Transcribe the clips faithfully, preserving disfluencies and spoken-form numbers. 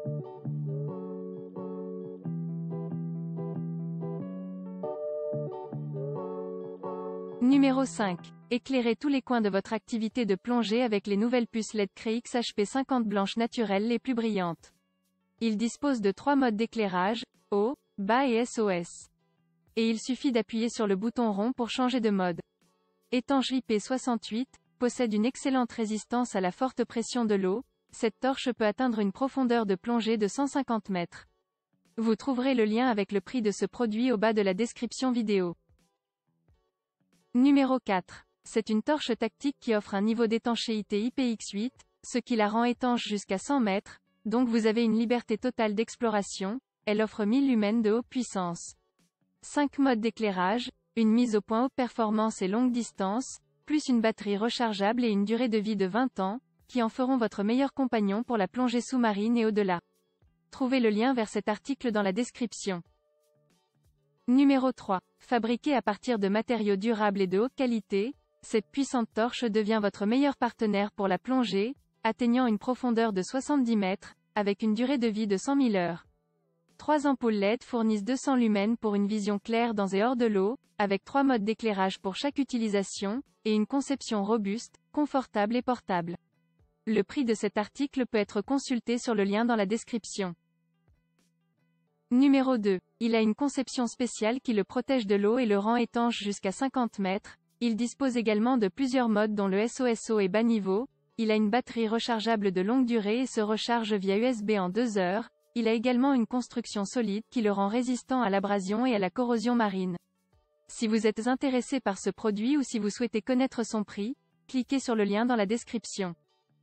Numéro cinq. Éclairez tous les coins de votre activité de plongée avec les nouvelles puces L E D Cree X H P cinquante blanches naturelles les plus brillantes. Il dispose de trois modes d'éclairage, haut, bas et S O S. Et il suffit d'appuyer sur le bouton rond pour changer de mode. Étanche I P soixante-huit, possède une excellente résistance à la forte pression de l'eau, cette torche peut atteindre une profondeur de plongée de cent cinquante mètres. Vous trouverez le lien avec le prix de ce produit au bas de la description vidéo. Numéro quatre. C'est une torche tactique qui offre un niveau d'étanchéité I P X huit, ce qui la rend étanche jusqu'à cent mètres, donc vous avez une liberté totale d'exploration. Elle offre mille lumens de haute puissance. cinq modes d'éclairage, une mise au point haute performance et longue distance, plus une batterie rechargeable et une durée de vie de vingt ans, qui en feront votre meilleur compagnon pour la plongée sous-marine et au-delà. Trouvez le lien vers cet article dans la description. Numéro trois. Fabriquée à partir de matériaux durables et de haute qualité, cette puissante torche devient votre meilleur partenaire pour la plongée, atteignant une profondeur de soixante-dix mètres, avec une durée de vie de cent mille heures. Trois ampoules L E D fournissent deux cents lumens pour une vision claire dans et hors de l'eau, avec trois modes d'éclairage pour chaque utilisation, et une conception robuste, confortable et portable. Le prix de cet article peut être consulté sur le lien dans la description. Numéro deux. Il a une conception spéciale qui le protège de l'eau et le rend étanche jusqu'à cinquante mètres. Il dispose également de plusieurs modes dont le S O S haut et bas niveau. Il a une batterie rechargeable de longue durée et se recharge via U S B en deux heures. Il a également une construction solide qui le rend résistant à l'abrasion et à la corrosion marine. Si vous êtes intéressé par ce produit ou si vous souhaitez connaître son prix, cliquez sur le lien dans la description.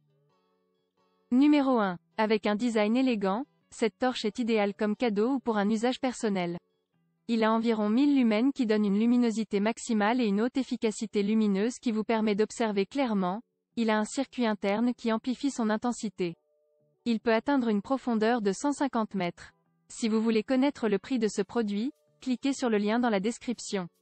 Numéro un. Avec un design élégant, cette torche est idéale comme cadeau ou pour un usage personnel. Il a environ mille lumens qui donnent une luminosité maximale et une haute efficacité lumineuse qui vous permet d'observer clairement. Il a un circuit interne qui amplifie son intensité. Il peut atteindre une profondeur de cent cinquante mètres. Si vous voulez connaître le prix de ce produit, cliquez sur le lien dans la description.